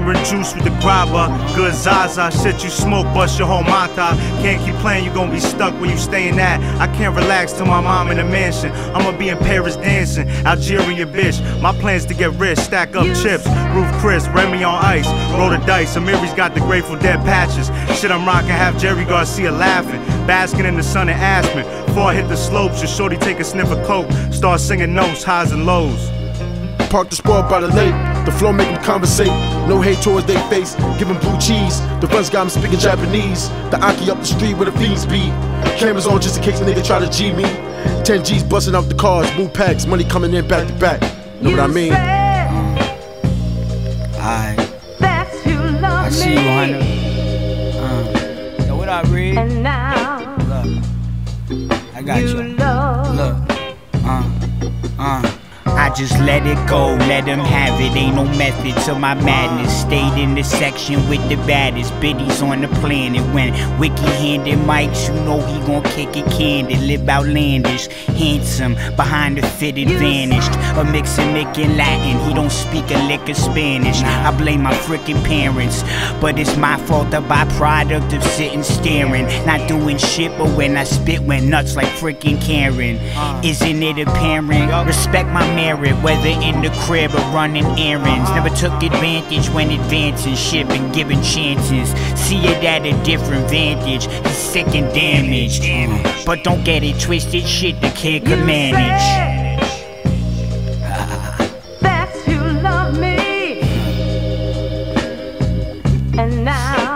Lemon juice with the grabber, good Zaza. Shit you smoke, bust your whole mata. Can't keep playing, you gon' be stuck where you stayin' at. I can't relax till my mom in the mansion. I'ma be in Paris dancing, Algeria bitch. My plan's to get rich, stack up chips. Roof Chris, Remy on ice, roll the dice. Amiri's got the Grateful Dead patches. Shit I'm rockin', have Jerry Garcia laughing. Basking in the sun in Aspen. Before I hit the slopes, your shorty take a sniff of coke. Start singing notes, highs and lows. Park the sport by the lake, the flow make them conversate. No hate towards they face, give them blue cheese. The runs got them speaking Japanese. The Aki up the street where the fiends be. Cameras on just in case a nigga try to G me. 10 G's busting out the cars, move packs, money coming in back to back. Know what I mean? I see you, Hunter. Yo, what up, Reed? And now, look, I got you. Look, I just let it go, let them have it. Ain't no method to my madness. Stayed in the section with the baddest biddies on the planet. When Wiki handed mics, you know he gon' kick it candid. Live outlandish, handsome, behind the fitted vanished. A mix of Mick and Latin, he don't speak a lick of Spanish. I blame my frickin' parents, but it's my fault, the byproduct of sitting staring. Not doing shit, but when I spit went nuts like frickin' Karen. Isn't it apparent? Respect my merit, whether in the crib or running errands. Never took advantage when advancing shit and giving chances. See it at a different vantage. He's sick and damaged, but don't get it twisted. Shit the kid could manage. that's you love me. And now